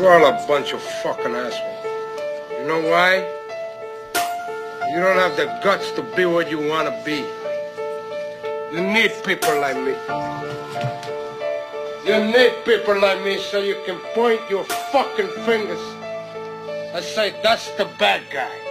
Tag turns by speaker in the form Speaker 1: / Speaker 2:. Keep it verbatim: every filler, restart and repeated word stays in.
Speaker 1: You're all a bunch of fucking assholes. You know why? You don't have the guts to be what you want to be. You need people like me. You need people like me so you can point your fucking fingers and say, that's the bad guy.